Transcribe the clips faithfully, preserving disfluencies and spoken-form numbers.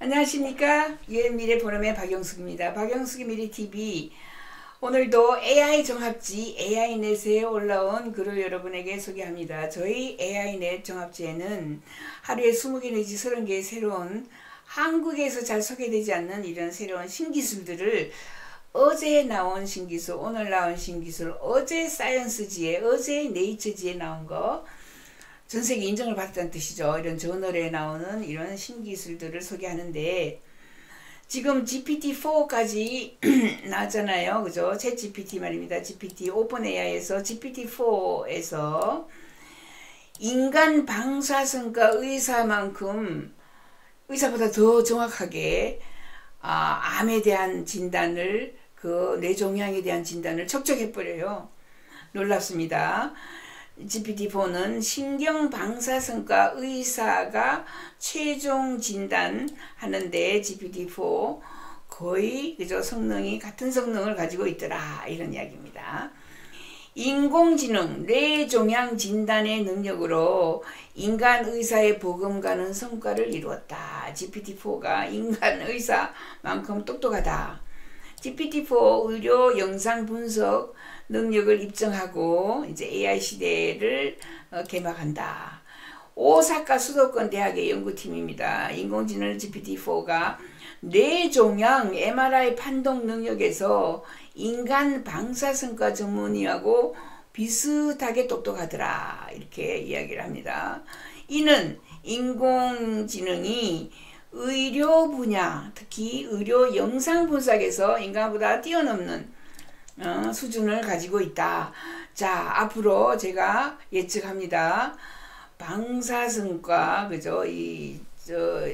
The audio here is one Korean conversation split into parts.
안녕하십니까. 유엔미래 포럼의 박영숙입니다. 박영숙의 미래티비, 오늘도 에이아이 종합지 에이아이넷에 올라온 글을 여러분에게 소개합니다. 저희 에이아이넷 종합지에는 하루에 이십 개 내지 삼십 개의 새로운, 한국에서 잘 소개되지 않는 이런 새로운 신기술들을, 어제 나온 신기술, 오늘 나온 신기술, 어제 사이언스지에, 어제 네이처지에 나온 거, 전세계 인정을 받았다는 뜻이죠. 이런 저널에 나오는 이런 신기술들을 소개하는데, 지금 지피티 포까지 나왔잖아요. 그죠? 챗 지피티 말입니다. 지피티, 오픈 에이아이에서 지피티 포에서 인간 방사선과 의사만큼, 의사보다 더 정확하게 아, 암에 대한 진단을, 그 뇌종양에 대한 진단을 척척해버려요. 놀랍습니다. 지피티 포는 신경방사선과 의사가 최종 진단하는데 지피티 포 거의 그저 성능이 같은 성능을 가지고 있더라, 이런 이야기입니다. 인공지능 뇌종양 진단의 능력으로 인간 의사의 보금가는 성과를 이루었다. 지피티 포가 인간 의사만큼 똑똑하다. 지피티 포 의료 영상 분석 능력을 입증하고 이제 에이아이 시대를 어, 개막한다. 오사카 수도권 대학의 연구팀입니다. 인공지능 지피티 포가 뇌종양 엠알아이 판독 능력에서 인간 방사선과 전문의하고 비슷하게 똑똑하더라, 이렇게 이야기를 합니다. 이는 인공지능이 의료 분야, 특히 의료 영상 분석에서 인간보다 뛰어넘는 어, 수준을 가지고 있다. 자, 앞으로 제가 예측합니다. 방사선과 그죠, 이 저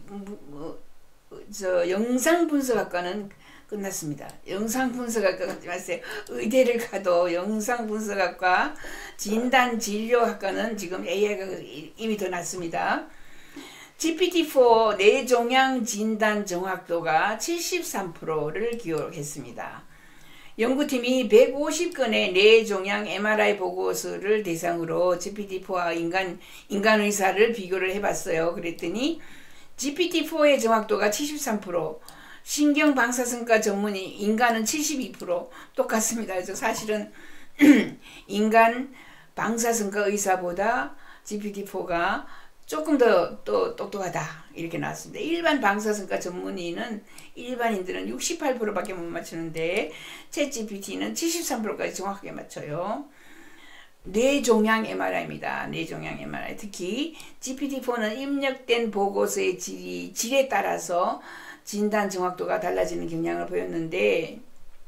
저 영상 분석학과는 끝났습니다. 영상 분석학과 가지 마세요. 의대를 가도 영상 분석학과, 진단 진료학과는 지금 에이아이가 이미 더 낫습니다. 지피티 포 뇌종양 진단 정확도가 칠십삼 퍼센트를 기록했습니다. 연구팀이 백오십 건의 뇌종양 엠알아이 보고서를 대상으로 지피티 포와 인간, 인간 의사를 비교를 해봤어요. 그랬더니 지피티 포의 정확도가 칠십삼 퍼센트, 신경방사선과 전문의 인간은 칠십이 퍼센트 똑같습니다. 그래서 사실은 인간 방사선과 의사보다 지피티 포가 조금 더 또 똑똑하다, 이렇게 나왔습니다. 일반 방사선과 전문의는, 일반인들은 육십팔 퍼센트 밖에 못 맞추는데 챗 지피티는 칠십삼 퍼센트까지 정확하게 맞춰요. 뇌종양 엠알아이입니다. 뇌종양 엠알아이. 특히 지피티 포는 입력된 보고서의 질이, 질에 따라서 진단 정확도가 달라지는 경향을 보였는데,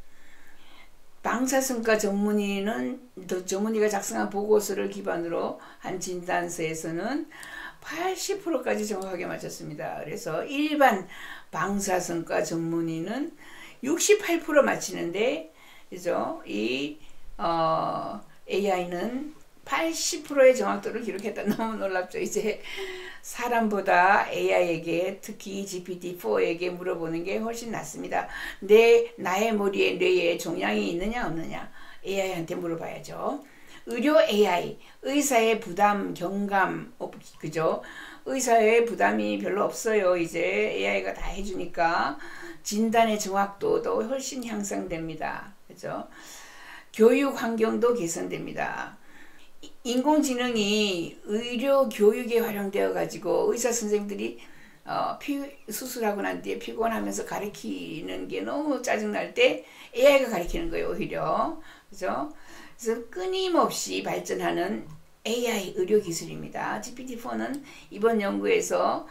방사선과 전문의는, 전문의가 작성한 보고서를 기반으로 한 진단서에서는 팔십 퍼센트까지 정확하게 맞췄습니다. 그래서 일반 방사선과 전문의는 육십팔 퍼센트 맞히는데, 그죠? 이 어, 에이아이는 팔십 퍼센트의 정확도를 기록했다. 너무 놀랍죠? 이제 사람보다 에이아이에게, 특히 지피티 포에게 물어보는 게 훨씬 낫습니다. 내, 나의 머리에, 뇌에 종양이 있느냐 없느냐, 에이아이한테 물어봐야죠. 의료 에이아이, 의사의 부담, 경감, 어, 그죠? 의사의 부담이 별로 없어요. 이제 에이아이가 다 해주니까 진단의 정확도도 훨씬 향상됩니다. 그죠? 교육 환경도 개선됩니다. 인공지능이 의료 교육에 활용되어 가지고 의사 선생님들이 어, 피, 수술하고 난 뒤에 피곤하면서 가르치는 게 너무 짜증날 때 에이아이가 가르치는 거예요, 오히려. 그죠? 그래서 끊임없이 발전하는 에이아이 의료 기술입니다. 지피티 포는 이번 연구에서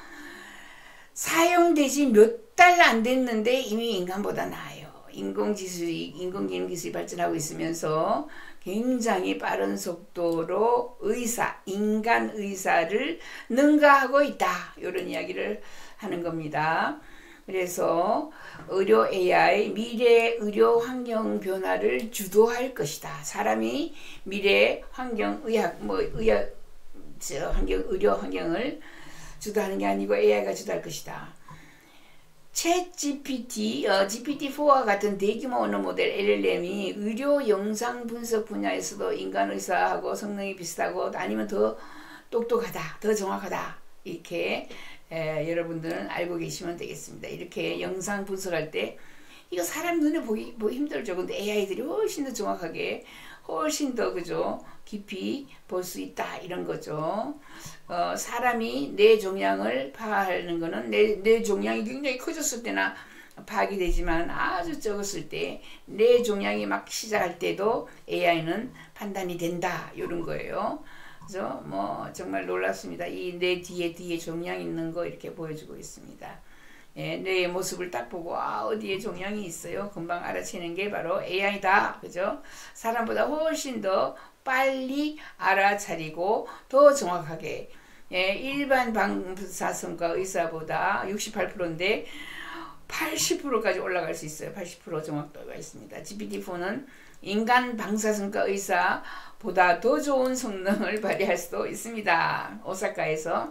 사용되지 몇 달 안 됐는데 이미 인간보다 나아요. 인공지술이, 인공지능 기술이 발전하고 있으면서 굉장히 빠른 속도로 의사, 인간 의사를 능가하고 있다, 이런 이야기를 하는 겁니다. 그래서 의료 에이아이, 미래 의료 환경 변화를 주도할 것이다. 사람이 미래 환경, 의학, 뭐 의학, 저 환경, 의료 환경을 주도하는 게 아니고 에이아이가 주도할 것이다. 챗 지피티, 어, 지피티 포와 같은 대규모 언어 모델 엘엘엠이 의료 영상 분석 분야에서도 인간 의사하고 성능이 비슷하고 아니면 더 똑똑하다, 더 정확하다, 이렇게 에, 여러분들은 알고 계시면 되겠습니다. 이렇게 영상 분석할 때 이거 사람 눈에 보기, 보기 힘들죠. 근데 에이아이들이 훨씬 더 정확하게 훨씬 더 그죠 깊이 볼 수 있다 이런 거죠. 어, 사람이 뇌 종양을 파악하는 거는 뇌, 뇌 종양이 굉장히 커졌을 때나 파악이 되지만 아주 적었을 때 뇌 종양이 막 시작할 때도 에이아이는 판단이 된다 이런 거예요. 그래서 뭐 정말 놀랍습니다. 이 뇌 뒤에 뒤에 종양 있는 거 이렇게 보여주고 있습니다. 예, 뇌의 모습을 딱 보고 아 어디에 종양이 있어요 금방 알아채는 게 바로 에이아이다 그죠. 사람보다 훨씬 더 빨리 알아차리고 더 정확하게 예, 일반 방사선과 의사보다 육십팔 퍼센트인데 팔십 퍼센트까지 올라갈 수 있어요. 팔십 퍼센트 정확도가 있습니다. 지피티포는 인간 방사선과 의사보다 더 좋은 성능을 발휘할 수도 있습니다. 오사카에서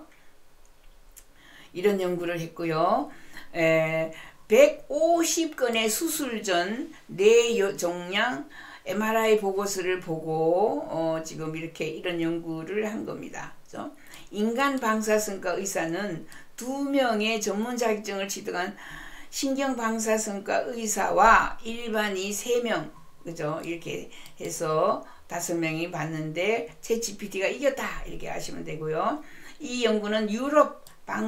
이런 연구를 했고요. 에, 백오십 건의 수술 전 뇌 종양 엠알아이 보고서를 보고 어, 지금 이렇게 이런 연구를 한 겁니다. 그렇죠? 인간 방사선과 의사는 두 명의 전문 자격증을 취득한 신경방사선과 의사와 일반의 세 명 그죠? 이렇게 해서 다섯 명이 봤는데 챗지피티가 이겼다 이렇게 하시면 되고요. 이 연구는 유럽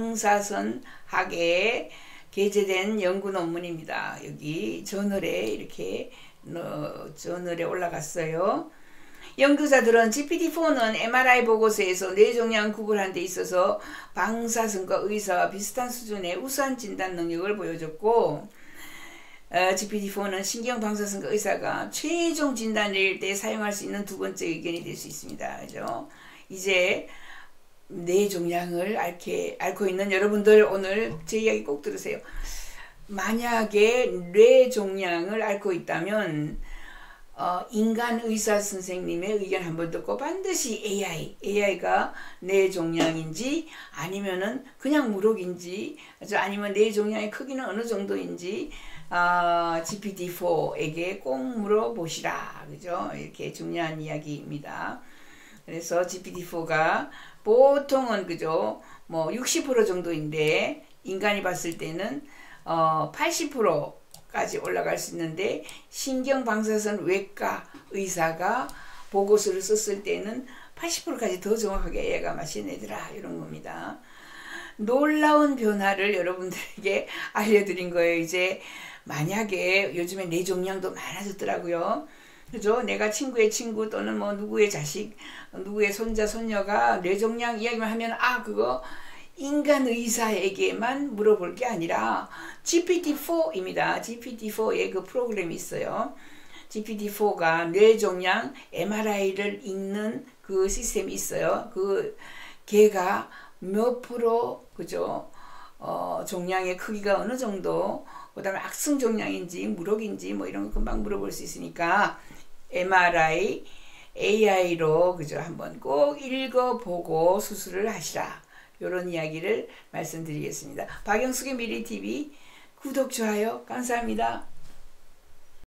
방사선학에 게재된 연구 논문입니다. 여기 저널에 이렇게 어, 저널에 올라갔어요. 연구자들은 지피티포는 엠알아이 보고서에서 뇌종양 구분하는 데 있어서 방사선과 의사와 비슷한 수준의 우수한 진단 능력을 보여줬고 어, 지피티포는 신경방사선과 의사가 최종 진단을 내릴 때 사용할 수 있는 두 번째 의견이 될 수 있습니다. 그죠? 이제 뇌 종양을 앓게, 앓고 있는 여러분들 오늘 제 이야기 꼭 들으세요. 만약에 뇌 종양을 앓고 있다면 어, 인간 의사 선생님의 의견 한번 듣고 반드시 에이아이, 에이아이가 뇌 종양인지 아니면은 그냥 무록인지 아니면 뇌 종양의 크기는 어느 정도인지 어, 지피티포에게 꼭 물어보시라. 그죠? 이렇게 중요한 이야기입니다. 그래서 지피티포가 보통은 그죠 뭐 육십 퍼센트 정도인데 인간이 봤을 때는 어 팔십 퍼센트까지 올라갈 수 있는데 신경방사선 외과 의사가 보고서를 썼을 때는 팔십 퍼센트까지 더 정확하게 얘가 마셔내더라 이런 겁니다. 놀라운 변화를 여러분들에게 알려드린 거예요. 이제 만약에 요즘에 뇌종양도 많아졌더라고요. 그죠? 내가 친구의 친구 또는 뭐 누구의 자식, 누구의 손자, 손녀가 뇌종양 이야기만 하면 아 그거 인간 의사에게만 물어볼 게 아니라 지피티포입니다. 지피티포의 그 프로그램이 있어요. 지피티포가 뇌종양 엠알아이를 읽는 그 시스템이 있어요. 그 걔가 몇 프로 그죠? 어, 종양의 크기가 어느 정도 그 다음에 악성 종양인지 무록인지 뭐 이런 거 금방 물어볼 수 있으니까 엠알아이, 에이아이로 그죠 한번 꼭 읽어보고 수술을 하시라 이런 이야기를 말씀드리겠습니다. 박영숙의 미래티비 구독, 좋아요 감사합니다.